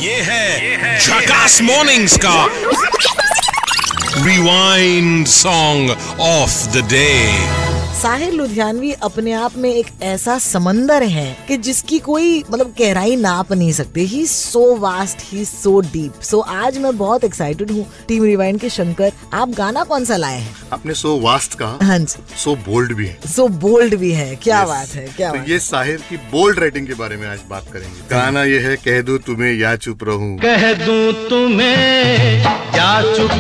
ये है झकास मॉर्निंग्स का rewind song of the day. Sahir Ludhianvi अपने आप में एक ऐसा समंदर है कि जिसकी कोई गहराई नाप नहीं सकते। ही सो वास्ट, ही सो डीप। सो आज मैं बहुत एक्साइटेड हूँ। टीम रिवाइंड के शंकर, आप गाना कौन सा लाए हैं? आपने सो वास्ट कहा। हाँ जी, सो बोल्ड भी है। सो बोल्ड भी है। क्या बात है, क्या तो बात ये साहिर की बोल्ड राइटिंग के बारे में आज बात करेंगे। गाना ये है कह दूं तुम्हें या चुप रहूं, कह दूं तुम्हें या चुप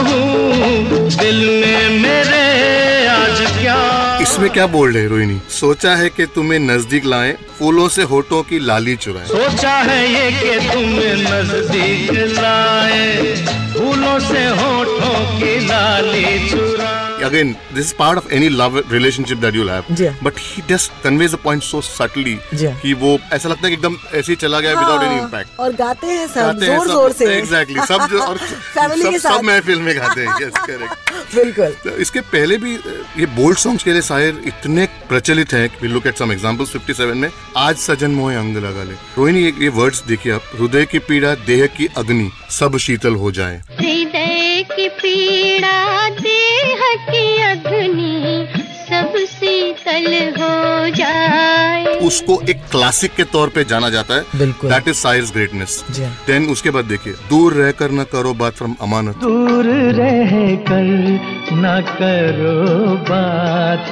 रहूं, दिल में मेरे आज क्या। इसमें क्या बोल्ड है रोहिणी? सोचा है कि तुम्हें नजदीक लाएं, फूलों से होठों की लाली चुराएं। सोचा है ये कि तुम्हें नजदीक लाए, फूलों से होठों की लाली चुराएं। Again, this is part of any love relationship that you'll have. Ji. But he just conveys the point so subtly जी। कि वो ऐसा लगता है कि एकदम ऐसे ही चला गया without any impact. और गाते हैं सब गाते हैं जोर जोर से। Exactly. सब जो और Family के साथ। सब महफिल में गाते हैं। Yes, correct. बिल्कुल। तो इसके पहले भी ये बोल्ड सॉन्ग्स के लिए शायर इतने प्रचलित हैं कि look at some examples 57 में आज सजन मोहे अंग लगा ले। रोहिणी ये वर्ड्स देखिए आप, हृदय की पीड़ा देह की अग्नि सब शीतल हो जाए। हृदय की पीड़ा देह की अग्नि सब शीतल हो जाए। उसको एक क्लासिक के तौर पे जाना जाता है। बिल्कुल। That is Sahir's greatness. जी। देन उसके बाद देखिए, दूर रहकर न करो बात फ्रॉम अमानत। दूर रह कर न करो बात,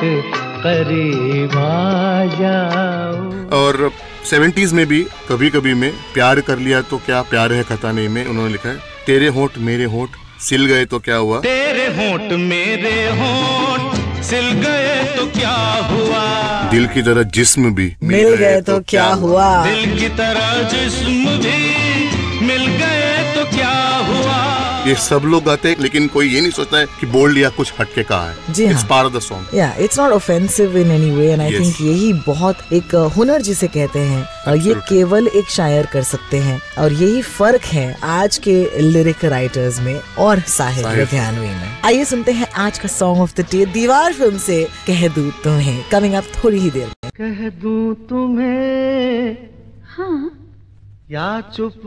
करीब आ जाओ। और 70s में भी कभी कभी में प्यार कर लिया तो क्या प्यार है खता नहीं में उन्होंने लिखा है, तेरे होंठ मेरे होंठ सिल गए तो क्या हुआ, तेरे होंठ मेरे होंठ सिल गए तो क्या हुआ, दिल की तरह जिस्म भी मिल गए तो क्या हुआ। दिल की तरह जिस्म भी मिल गए तो क्या हुआ। ये सब लोग गाते हैं, लेकिन कोई ये नहीं सोचता है कि बोल्ड या कुछ हटके कहा है। जी हाँ। It's part of the song. या it's not offensive in any way and I Yes. Think यही बहुत एक हुनर जिसे कहते हैं, ये Absolutely. केवल एक शायर कर सकते हैं। और यही फर्क है आज के लिरिक राइटर्स में और साहिर लुधियानवी में। आइए सुनते हैं आज का song of the day, Deewaar film से कह दूं तुम्हें, कमिंग अप थोड़ी ही देर में। कह दूं तुम्हें हाँ या चुप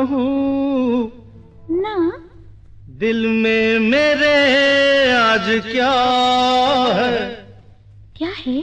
रहूं, ना, दिल में मेरे आज क्या है। क्या है?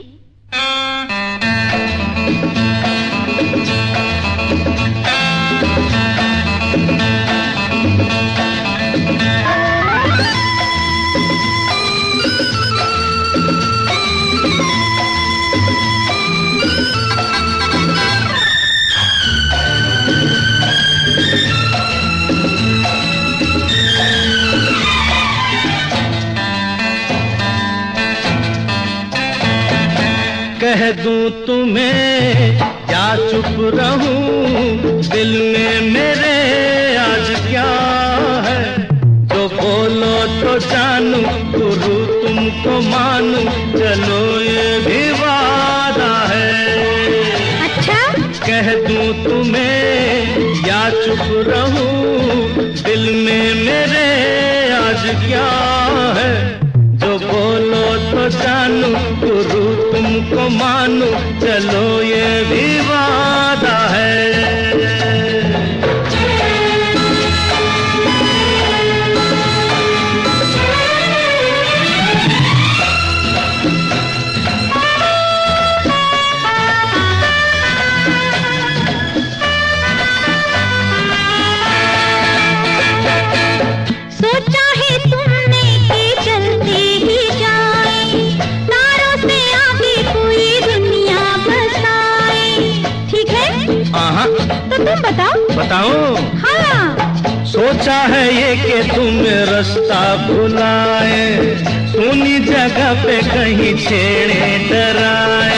कह दूं तुम्हें या चुप रहूं, दिल में मेरे आज क्या है। तो बोलो तो जानूं, गुरु तुमको मानूं, चलो ये भी वादा है। अच्छा, कह दूं तुम्हें या चुप रहूं, दिल में मेरे आज क्या है। जो बोलो तो जानूं, गुरु तुमको मानूं, चलो ये भी वादा है। सोचा है तुमने कि चलते ही जाए, तारों से आगे कोई दुनिया बसाए। ठीक है? हाँ, तो तुम बताओ। हाँ। सोचा है ये कि तुम रास्ता भुलाए, सुनी जगह पे कहीं छेड़े डराए।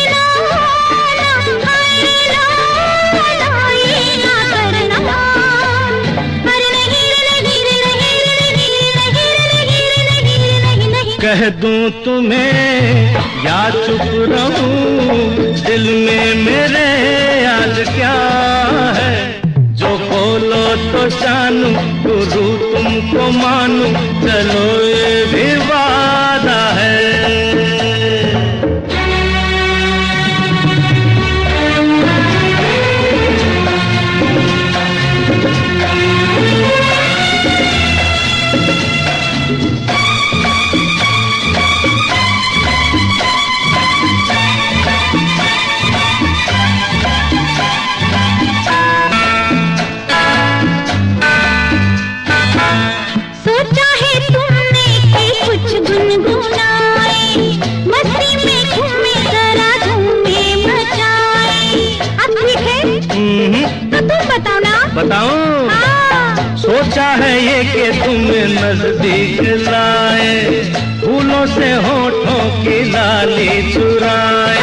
कह दूं तुम्हें या चुप रहूं, दिल में मेरे आज क्या है। जो बोलो तो जानूं, गुरु तुमको मानूं, चलो ये भी वादा है। तो तुम बताओ ना। बताऊं? हाँ। सोचा है ये कि तुम्हें नजदीक लाए, फूलों से होठों की लाली चुराए।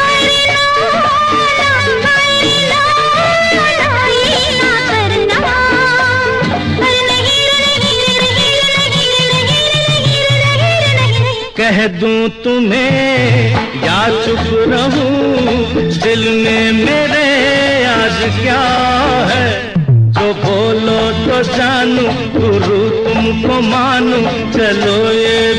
कह दूं तुम्हें या चुप रहूं, दिल में मेरे आज क्या है, जो बोलो तो जानू, गुरु तुमको मानू, चलो ये